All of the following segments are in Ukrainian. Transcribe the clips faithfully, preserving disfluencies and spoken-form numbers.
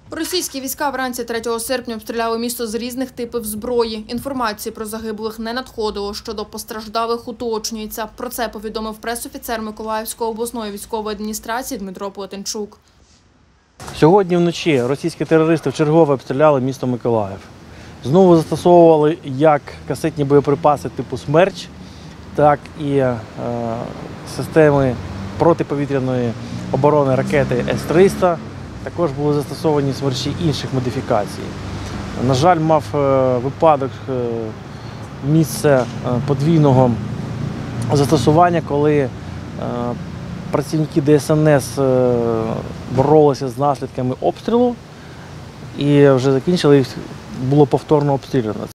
Російські війська вранці третього серпня обстріляли місто з різних типів зброї. Інформації про загиблих не надходило, щодо постраждалих уточнюється. Про це повідомив прес-офіцер Миколаївської обласної військової адміністрації Дмитро Плетенчук. Сьогодні вночі російські терористи вчергове обстріляли місто Миколаїв. Знову застосовували як касетні боєприпаси типу «Смерч», так і е, системи протиповітряної оборони ракети С триста. Також були застосовані смерчі інших модифікацій. На жаль, мав випадок місце подвійного застосування, коли працівники Д С Н С боролися з наслідками обстрілу і вже закінчили, було повторно обстріляно.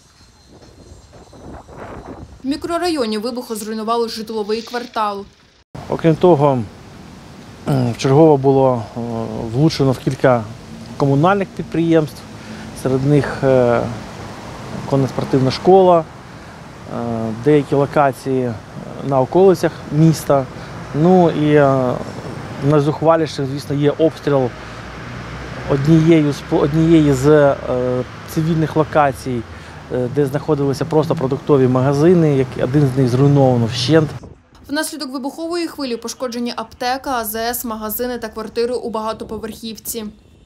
В мікрорайоні вибуху зруйнували житловий квартал. Окрім того, вчергово було влучено в кілька комунальних підприємств, серед них конно-спортивна школа, деякі локації на околицях міста. Ну і найзухваліше, звісно, є обстріл однієї, однієї з цивільних локацій, де знаходилися просто продуктові магазини, один з них зруйновано вщент. Внаслідок вибухової хвилі пошкоджені аптека, А З С, магазини та квартири у багатоповерхівці.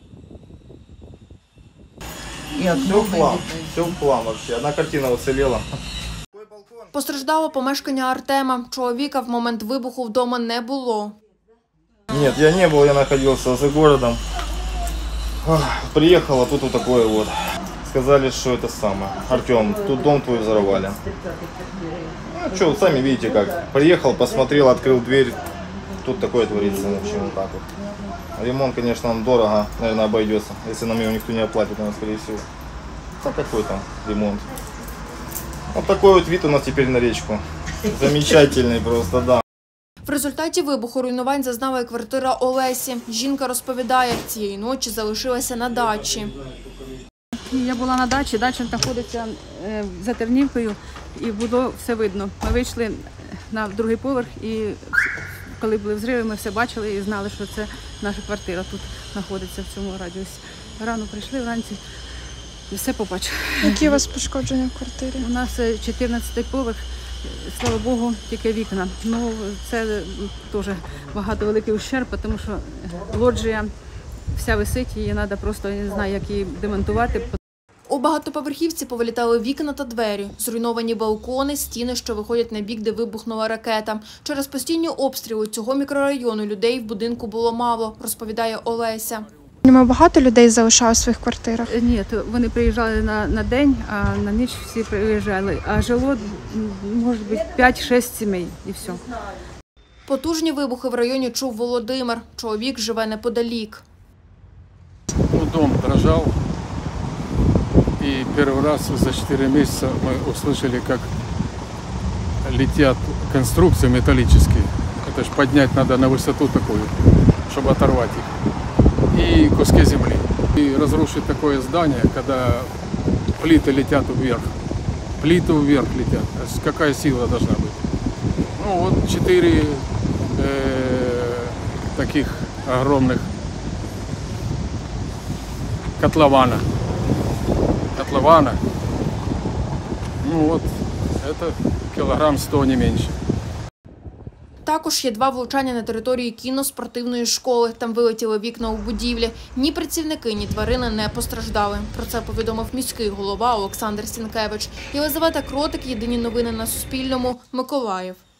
Нет, все в план, все в план вообще. Одна картина уцелела. Постраждало помешкання Артема. Чоловіка в момент вибуху вдома не було. Нет, я не был, я находился за городом. Приехал, а тут вот такое вот. Сказали, что это самое. Артем, тут дом твой взорвали. Ну что, сами видите как. Приехал, посмотрел, открыл дверь. Тут такое творится, в общем, вот так вот. Ремонт, конечно, нам дорого, наверное, обойдется. Если нам его никто не оплатит, наверное, скорее всего. А какой там ремонт? Вот такой вот вид у нас теперь на речку. Замечательный просто, да. В результаті вибуху руйнувань зазнала і квартира Олесі. Жінка розповідає, цієї ночі залишилася на дачі. Я була на дачі, дача знаходиться за Тернівкою і було все видно. Ми вийшли на другий поверх і коли були взриви, ми все бачили і знали, що це наша квартира тут знаходиться в цьому радіусі. Рано прийшли, вранці і все побачили. Які у вас пошкодження в квартирі? У нас чотирнадцятий поверх, слава Богу, тільки вікна. Ну, це теж багато великий ущерб, тому що лоджія вся висить, її треба просто, я не знаю, як її демонтувати. У багатоповерхівці повилітали вікна та двері, зруйновані балкони, стіни, що виходять на бік, де вибухнула ракета. Через постійні обстріли цього мікрорайону людей в будинку було мало, розповідає Олеся. Багато людей залишали в своїх квартирах? Ні, вони приїжджали на, на день, а на ніч всі приїжджали. А жило, може бути, п'ять-шість сімей і все. Потужні вибухи в районі чув Володимир. Чоловік живе неподалік. Ну, дом дрожал, и первый раз за четыре месяца мы услышали, как летят конструкции металлические. Это ж поднять надо на высоту такую, чтобы оторвать их. И куски земли. И разрушить такое здание, когда плиты летят вверх. Плиты вверх летят. Какая сила должна быть? Ну вот четыре э, таких огромных котлована. Котлована. Ну вот, это килограмм сто, не меньше. Також є два влучання на території кінно-спортивної школи. Там вилетіли вікна у будівлі. Ні працівники, ні тварини не постраждали. Про це повідомив міський голова Олександр Сінкевич. Єлизавета Кротик, єдині новини на Суспільному, Миколаїв.